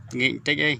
Nghiện tích đi.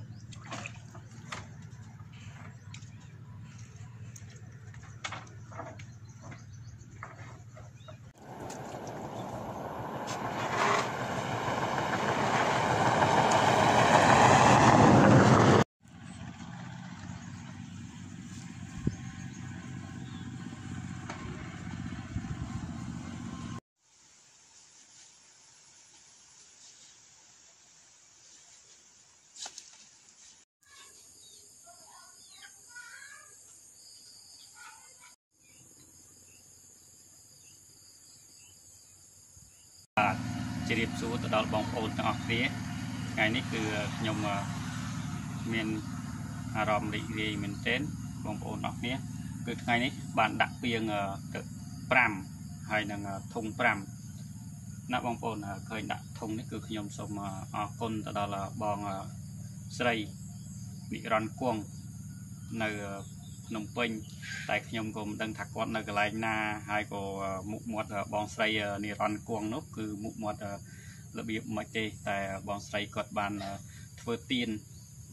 Chỉ điệp số từ đó bóng ồn tăng ọc phía ngày nàyคือnhung miền Aram định gì miền trên bóng ồn ọc phíaคือngày này bạn đặt tiền từ pram hay là thùng pram nắp bóng ồn khơi đặt thùng nàyคือnhung sôm con từ đó là bong sấy bị rắn cuồng nơi nông pin tại nhung cùng đang thạc quan nơi cái lại na hai cô mục một bong sấy nì rắn cuồng nốtคือmục mộtระเบียบมาเจแต่บองไซกดบานเทอร์ตีน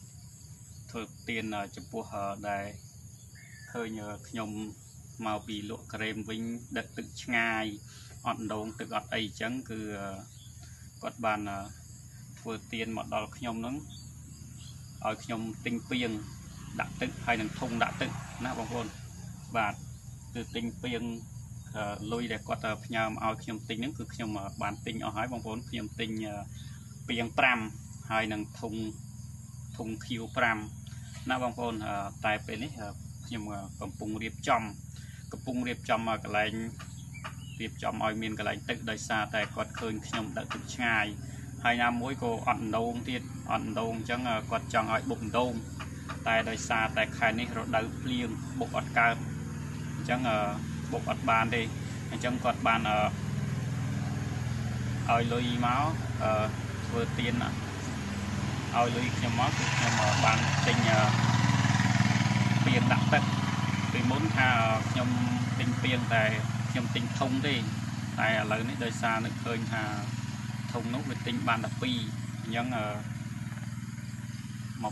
จะพวกได้เคยขยมมาปีลวกเกรมวิ่งดัดตึกง่ายอ่อนโดงตึกอัดไอจังคือกดบานเทอร์ตีนหมดดอลขยมนั้นเอาขยมติงเปียงดัดตึกให้หนึ่งทงดัดตึกนะบางคนบาดคือติงเปียงลุยđể có tờ nhầm ao khi nhom tinh những cực nhom bản tinh ở hải bóng vốn khi nhom tinh pieng pram hai nâng thùng khiêu pram na bóng vốn tại bên ấy nhom cầm pung riệp chom cái lạnh riệp chom ao miền cái lạnh tự đời xa tại có khơi nhom đã cực ngay hai năm mỗi cô ẩn đông chẳng có chẳng hỏi bụng đông tại đời xa tại khai này rồi đỡ liêng bụng ọt cao chẳng bột ọt bàn đi trong cọt bàn ơi lôi máu vừa tiên ơi lôi cho máu nhưng mà bàn tình tiền đặc tật vì muốn tha nhom tình tiền tại nhom tình thông đi tại lời này đời xa nước khơi hà thông nốt về tình bàn đặc pi nhưng một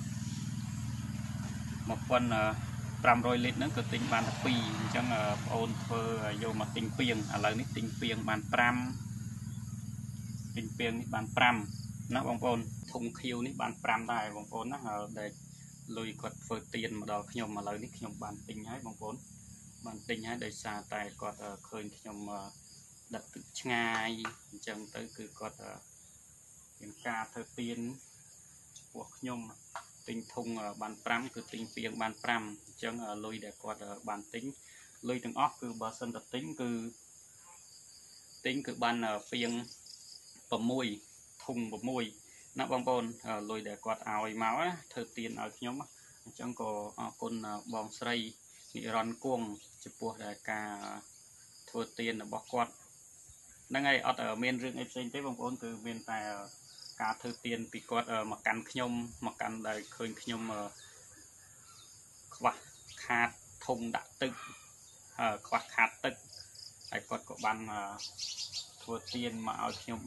quân 500 lít nữa cứ tính bàn pi chẳng ôn thơ vô mà tính pieng lời này tính pieng bàn pram tính pieng bàn pram nó bóng ôn thùng khiêu ní bàn pram đài bóng ôn nó để lùi quật phơi tiền mà đòi nhom mà lời ní nhom bàn tính hay bóng ôn bàn tính hay để xa tại quật khơi nhom đặt tự ngay chẳng tới cứ quật những ca thơ tiên của nhom tinh thùng bàn pram cứ tinh pieng bàn pram chẳng lùi để quạt bàn tính lùi từng óc cứ bờ sân tập tính cứ bàn pieng bầm môi thùng bầm môi nắp bong bồn lùi để quạt áo máu á thơ tiền ở nhóm chẳng có con bong sấy bị rắn cuồng chụp buộc để cả thơ tiền ở bọc quạt năng ngày ở miền rừng em sinh tế bong bồn cứ miền tại cả thơ tiền bị quạt mà cắn nhom mà cắn đầy khơi nhom quạt khát thùng đã tự quạt khát tự ai quạt của ban thua tiền mà ở trong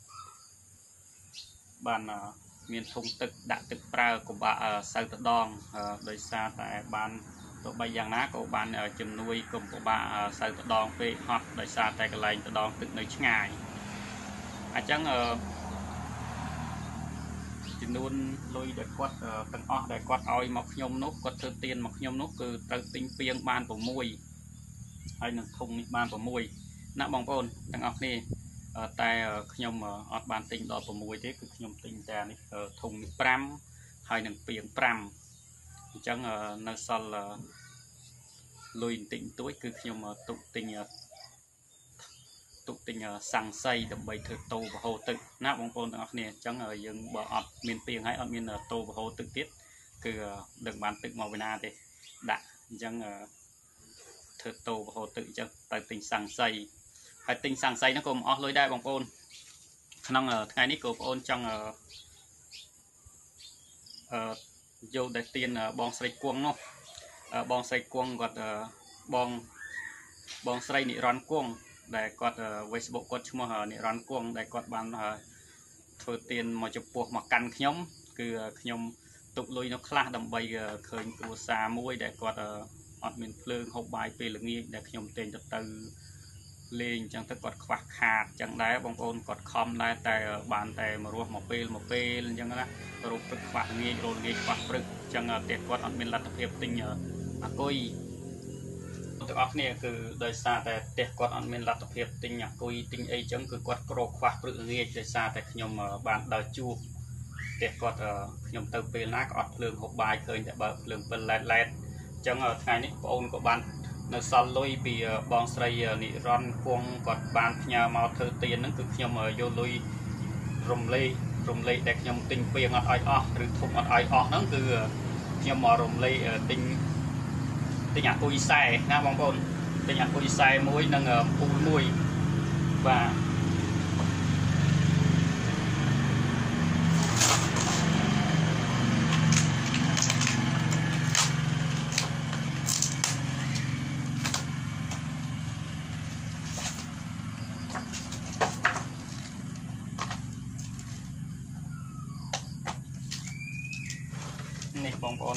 ban miền thùng tự đã tự pra của bà sau tự đòn đời xa tại ban tổ bay giang ná của ban chùm nuôi cùng của bà sau tự đòn về hoặc đời xa tại cái lành tự đòn tự nơi ngày chẳng luôn lôi để quát tầng o để quát oi mọc nhôm nốt quát thơ tiền mọc nhôm nốt từ từ tinh pieng ban của mùi hay là thùng ban của mùi nã bóng ôn tầng ọc đi tại nhôm ọt ban tinh đỏ của mùi thế cứ nhôm tinh trà này thùng pram hay là pieng pram chẳng nơi sau là lôi tinh tối cứ nhôm tụ tình sang xây đầm bầy thử tô và hồ tự nắp bóng côn ở nè chẳng ở dương bờ ọt miền tiền hay ở miền tô và hồ tự tiết cứ đừng bán tự màu bên na thì đã chẳng thử tô và hồ tự chẳng tại tình sang xây hay tình sang xây nó cùng ọt lối đai bóng côn năng ở ngày ní của ôn trong vô đại tiền bong xây cuông nó bong xây cuông gọi bong xây nị rắn cuông để quạt Facebook quạt mua nị rắn cuông để quạt bán ធ្វើទៀនមកចំពោះមកកាន់ខ្ញុំគឺខ្ញុំទុកលុយនៅខ្លះដើម្បីឃើញគ្រួសារមួយដែលគាត់អត់មានភ្លើងហូបបាយពេលល្ងាចដែលខ្ញុំតែងទៅលេងអញ្ចឹងទៅគាត់ខ្វះខាតអញ្ចឹងដែរបងប្អូនគាត់ខំដែរតែបានតែមករស់មកពេលអញ្ចឹងណារោគព្រឹកខ្វះល្ងាចខ្វះព្រឹកអញ្ចឹងតែគាត់អត់មានលទ្ធភាពទិញអាគុយទាំងអស់គ្នាគឺដោយសារតែផ្ទះគាត់អត់មានលទ្ធភាពទិញអាគុយទិញអីអញ្ចឹងគឺគាត់ក្រខ្វះព្រឹកល្ងាចដោយសារតែខ្ញុំបានដើរជួបផ្ទះគាត់ខ្ញុំទៅពេលណាក៏អត់ភ្លើងហូបបាយឃើញតែបើភ្លើងពិលឡែតអញ្ចឹងថ្ងៃនេះបងអូនក៏បាននៅសល់លុយពីបងស្រីនិរន្តរ៍គង់គាត់បានផ្ញើមកធ្វើទៀនហ្នឹងគឺខ្ញុំយកលុយរំលែកដែលខ្ញុំទិញពីងអត់ឲ្យអស់ឬធំអត់ឲ្យអស់ហ្នឹងគឺខ្ញុំមករំលែកទិញអាគុយខ្សែណាបងប្អូនទិញអាគុយខ្សែមួយនិងពូលមួយបាទនេះបងប្អូន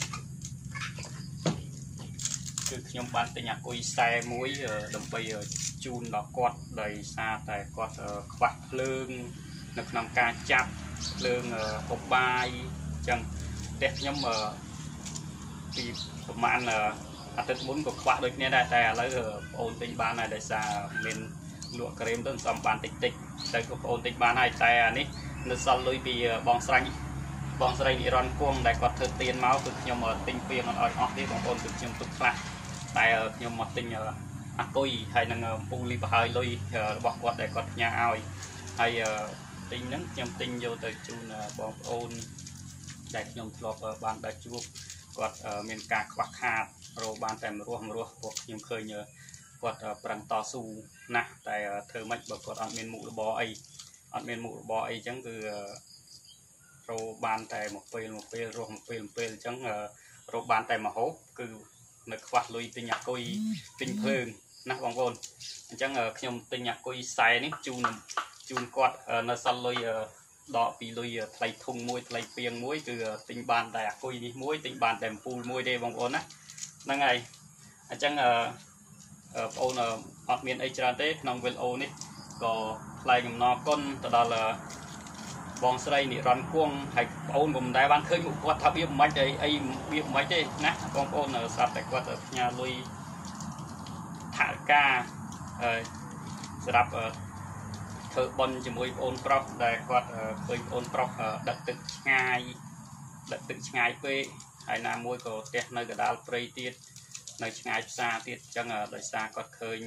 គឺខ្ញុំបានទិញអាគុយខ្សែមួយដើម្បីជូនដល់គាត់ដោយសារតែគាត់ខ្វះភ្លើងនៅក្នុងការចាប់ភ្លើងហូបបាយអញ្ចឹងផ្ទះខ្ញុំពីប្រហែលអាទិត្យមុនក៏ខ្វះដូចគ្នាដែរតែឥឡូវបងអូនទិញបានហើយដោយសារមានលក់ក្រែមទៅសំបានតិចតែក៏បងអូនទិញបានហើយតែអានេះនៅសល់លុយពីបងស្រីនិរន្តរ៍គង់ដែលគាត់ធ្វើទៀនមកគឺខ្ញុំទិញពីងអត់ឲ្យអស់ទេបងប្អូនគឺខ្ញុំទុកខ្លះតែខ្ញុំមកទិញអាគុយហើយនឹងពូលីប្រហើយលុយរបស់គាត់ដែលគាត់ផ្ញើឲ្យហើយទិញហ្នឹងខ្ញុំទិញយកទៅជូនបងប្អូនដែលខ្ញុំធ្លាប់បានដើរជួបគាត់មានការខ្វះខាតរកបានតែមរស់ពួកខ្ញុំឃើញគាត់ប្រឹងតស៊ូណាស់តែធ្វើម៉េចបើគាត់អត់មានមុខរបរអីអញ្ចឹងគឺរកបានតែមួយពេលរស់មួយពេលអញ្ចឹងរកបានតែមកហូបគឺនៅខ្វះលុយទិញអាគុយទិញភ្លើងណាបងប្អូនអញ្ចឹងខ្ញុំទិញអាគុយខ្សែនេះជូនគាត់នៅសល់លុយដកពីលុយថ្លៃធុងមួយថ្លៃពីងមួយគឺទិញបានតែអាគុយនេះមួយទិញបានតែពូលមួយទេបងប្អូនណាហ្នឹងហើយអញ្ចឹងបងប្អូនអត់មានអីច្រើនទេក្នុងវីដេអូនេះក៏ថ្លែងអំណរគុណទៅដល់បងស្រីនិរន្តរ៍គង់ហើយបងអូនក៏មិនដែលបានឃើញមុខគាត់ថាវាមិនម៉េចអីវាមិនម៉េចទេណាបងប្អូនស្រាប់តែគាត់ផ្ញើលុយថវិកាសម្រាប់ធ្វើបុណ្យជាមួយបងអូនប្រុសដែលគាត់ឃើញបងអូនប្រុសដឹកទឹកឆ្ងាយពេកហើយណាមួយក៏ផ្ទះនៅកណ្ដាលព្រៃទៀតនៅឆ្ងាយផ្សារទៀតអញ្ចឹងដោយសារគាត់ឃើញ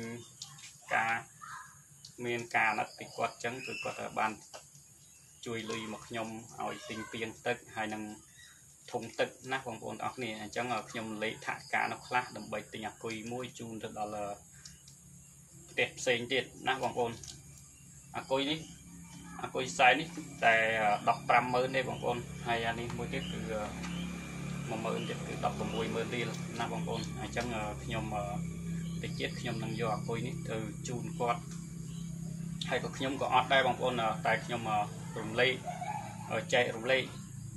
មានការណិតពីគាត់អញ្ចឹងគឺគាត់បានជួយលុយមកខ្ញុំឲ្យទិញពីងទឹកហើយនឹងធុងទឹកណាបងប្អូនអរគ្នាអញ្ចឹងខ្ញុំលេខថវិកានៅខ្លះដើម្បីទិញអាគុយមួយជូនទៅដល់ផ្ទះផ្សេងទៀតណាបងប្អូនអាគុយខ្សែនេះតែ150000ទេបងប្អូនហើយអានេះមួយទៀតគឺ10000ទៀតគឺ160,000រៀលណាបងប្អូនអញ្ចឹងខ្ញុំតិចទៀតខ្ញុំនឹងយកអាគុយនេះទៅជូនគាត់ហើយក៏ខ្ញុំក៏អត់ដែរបងប្អូនតែខ្ញុំរំលែកចែករំលែក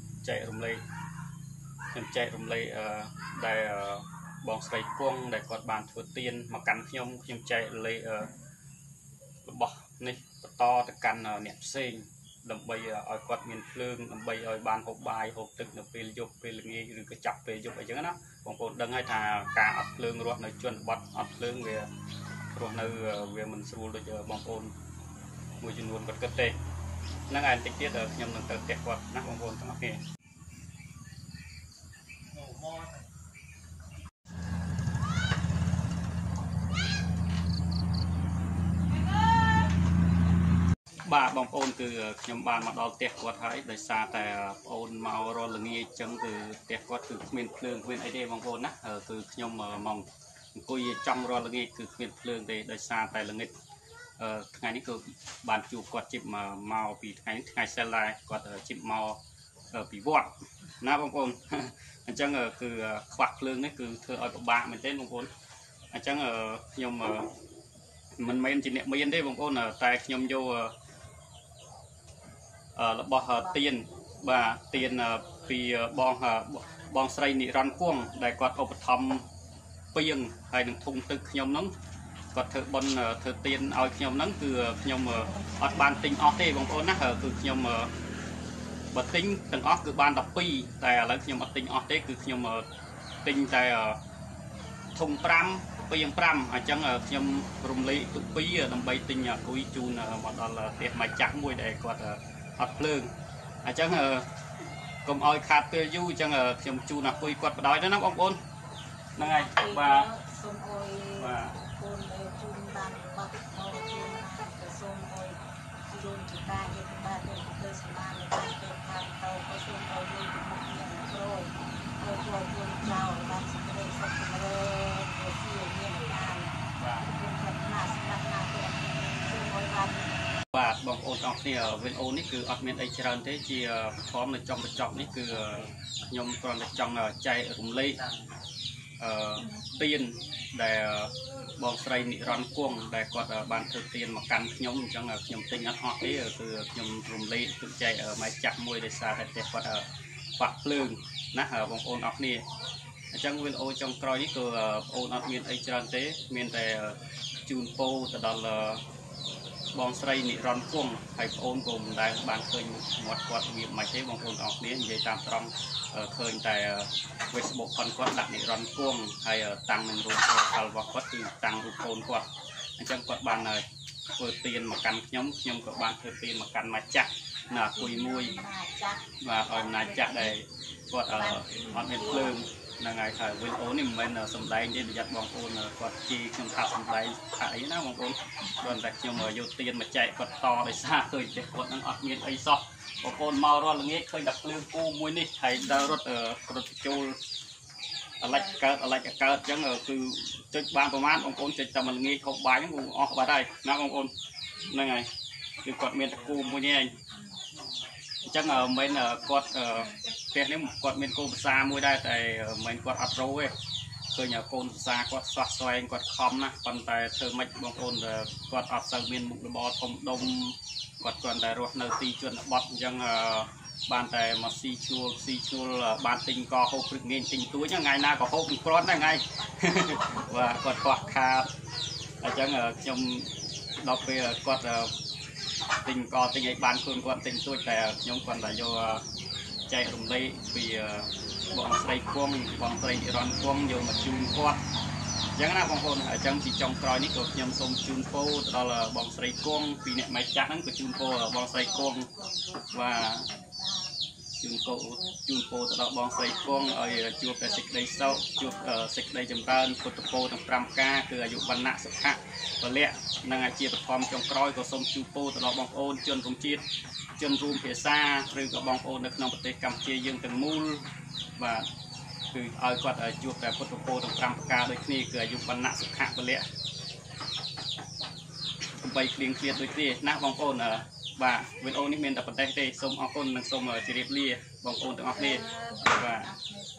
ខ្ញុំចែករំលែកដែលបងស្រីគង់ដែលគាត់បានធ្វើទៀនមកកាន់ខ្ញុំចែករំលែករបស់នេះបន្តទៅកាន់អ្នកផ្សេងដើម្បីឲ្យគាត់មានភ្លើងដើម្បីឲ្យបានហូបបាយហូបទឹកនៅពេលយប់ពេលល្ងាចឬក៏ចាប់ពេលយប់អីចឹងណាបងប្អូនដឹងហើយថាការអត់ភ្លើងរស់នៅជនបទអត់ភ្លើងវារស់នៅវាមិនស្រួលដូចបងប្អូនមួយចំនួនគាត់គិតទេហ្នឹងហើយបន្តិចទៀតខ្ញុំនឹងទៅផ្ទះគាត់ណាបងប្អូនទាំងអស់គ្នាបាទបងប្អូនគឺខ្ញុំបានមកដល់ផ្ទះគាត់ហើយដោយសារតែបងប្អូនមករលល្ងាចអញ្ចឹងគឺផ្ទះគាត់គឺគ្មានភ្លើងគ្មានអីទេបងប្អូនណាគឺខ្ញុំមកអង្គុយចំរលល្ងាចគឺគ្មានភ្លើងទេដោយសារតែល្ងាចថ្ងៃនេះគឺបានជួបគាត់ជីបមកពីថ្ងៃសិលដែរគាត់ជីបមកពីវត្តណាបងប្អូនអញ្ចឹងគឺខ្វះភ្លើងនេះគឺធ្វើឲ្យពិបាកមែនទេបងប្អូនអញ្ចឹងខ្ញុំមិនមែនជាអ្នកមានទេបងប្អូនតែខ្ញុំយករបស់ទៀនបាទទៀនពីបងស្រីនិរន្តរ៍គង់ដែលគាត់ឧបត្ថម្ភពីងហើយនឹងធុងទឹកខ្ញុំហ្នឹងគាត់ធ្វើបុណ្យធ្វើទៀនឲ្យខ្ញុំហ្នឹងគឺខ្ញុំអត់បានទិញអស់ទេបងប្អូនណាគឺខ្ញុំបើទិញទាំងអស់គឺបាន12តែឥឡូវខ្ញុំអត់ទិញអស់ទេគឺខ្ញុំទិញតែធុង5ពីង5អញ្ចឹងខ្ញុំរំលែកទុក2ដើម្បីទិញគុយជូនមកដល់ផ្ទះម៉ាច់ចាស់មួយដែលគាត់អត់ភ្លើងអញ្ចឹងកុំឲ្យខាតពេលយូរអញ្ចឹងខ្ញុំជូនគុយគាត់បដ ாய் ទៅណាបងប្អូនហ្នឹងហើយបាទសូមអុយបាទកូនជូនបានបាត់មកជូនទៅសូមអុយជូនចតាយទៅបាទទៅធ្វើសមានទៅខាងទៅក៏សូមអុយមួយមកមានប្រូហើយជួយជូនចៅបានសេចក្តីសុខចម្រើនទៅជាមានបានបាទជូនប្រាថ្នាសម្រាប់ណាទៅសូមអុយបានបាទបងប្អូនទាំងគ្នាវីដេអូនេះគឺអត់មានអីច្រើនទេជាផ្សំនៅចំបញ្ចប់នេះគឺខ្ញុំគ្រាន់តែចង់ចែករំលែកទៀនដែលបងស្រីនិរន្តរ៍គង់ដែលគាត់បានធ្វើទៀនមកកាន់ខ្ញុំអញ្ចឹងខ្ញុំទិញអត់អស់ទេគឺខ្ញុំរំលែកទុកចែកម៉ែចាស់មួយដោយសារតែគាត់ខ្វះភ្លើងណាបងប្អូនអរគ្នាអញ្ចឹងវីដេអូចុងក្រោយនេះគឺបងប្អូនអត់មានអីច្រើនទេមានតែជូនពរទៅដល់បងស្រីនិរន្តរ៍គង់ហើយបងប្អូនក៏មិនដែលបានឃើញមាត់គាត់វាមិនទេបងប្អូនអរគ្នានិយាយតាមត្រង់ឃើញតែ Facebook គាត់ដាក់និរន្តរ៍គង់ហើយតាំងនឹងរូបផលរបស់គាត់គឺតាំងរូបកូនគាត់អញ្ចឹងគាត់បានធ្វើទៀនមកកាន់ខ្ញុំក៏បានធ្វើទៀនមកកាន់ម្ចាស់ណាគុយមួយបាទឲ្យអំណាចចាស់ដែលគាត់អត់មានភ្លើងហ្នឹងហើយថាវីដេអូនេះមិនមែនសម្ដែងទេប្រយ័ត្នបងប្អូនគាត់ជីខ្ញុំថាសម្ដែងថាអីណាបងប្អូនគ្រាន់តែខ្ញុំយកទៀនមកចែកគាត់តដោយសារឃើញតែគាត់នឹងអត់មានអីសោះបងប្អូនមករាល់ល្ងាចឃើញតែភ្លើងគូមួយនេះហើយដើររត់ចូលអាឡិចកើតអញ្ចឹងគឺចុចបានប្រហែលបងប្អូនចុចតែមួយល្ងាចហូបបាយហ្នឹងគឺអស់បាត់ហើយណាបងប្អូនហ្នឹងហើយគឺគាត់មានតែគូមួយនេះឯងអញ្ចឹងមិនមែនគាត់ផ្ទះនេះគាត់មានគោលភាសាមួយដែរតែមិនមែនគាត់អត់រោទេឃើញកូនភាសាគាត់សោះស្វែងគាត់ខំណាស់ប៉ុន្តែធ្វើម៉េចបងប្អូនគាត់អត់សូវមានមុខរបរធំដុំគាត់គ្រាន់តែរស់នៅទីជនបទអញ្ចឹងបានតែមកស៊ីឈ្នួលបានទិញកហូបព្រឹកងាយទិញទួចថ្ងៃណាក៏ហូបមិនគ្រាន់ដែរថ្ងៃបាទគាត់ខ្វះខាតអញ្ចឹងខ្ញុំដល់ពេលគាត់ទិញកទិញឲ្យបានខ្លួនគាត់ទិញទួចតែខ្ញុំគាត់តែយកចែករំលែកពីបងស្រីគង់បងស្រីនិរន្តរ៍គង់យកមកជូនគាត់អញ្ចឹងណាបងប្អូនអញ្ចឹងពីចុងក្រោយនេះក៏ខ្ញុំសូមជូនពរទៅដល់បងស្រីគង់ពីអ្នកម៉ែចាស់ហ្នឹងក៏ជូនពរបងស្រីគង់បាទជូនពរទៅដល់បងស្រីគង់ឲ្យជួបតែសេចក្តីសុខជួបសេចក្តីចម្រើនពុទ្ធពរទាំង5ប្រការគឺអាយុវណ្ណៈសុខៈពលៈនិងអាជាបឋមចុងក្រោយក៏សូមជូនពរទៅដល់បងប្អូនជនរួមជាតិជនរួមភាសាឬក៏បងប្អូននៅក្នុងប្រទេសកម្ពុជាយើងទាំងមូលបាទគឺឲ្យគាត់ជួបតែពុទ្ធពរទាំង5ប្រការដូចគ្នាគឺអាយុវណ្ណៈសុខៈពលៈដើម្បីគ្លៀងគ្លាតដូចគ្នាណាបងប្អូនបាទវីដេអូនេះមានតែប៉ុណ្ណេះទេសូមអរគុណនិងសូមជម្រាបលាបងប្អូនទាំងអស់គ្នាបាទ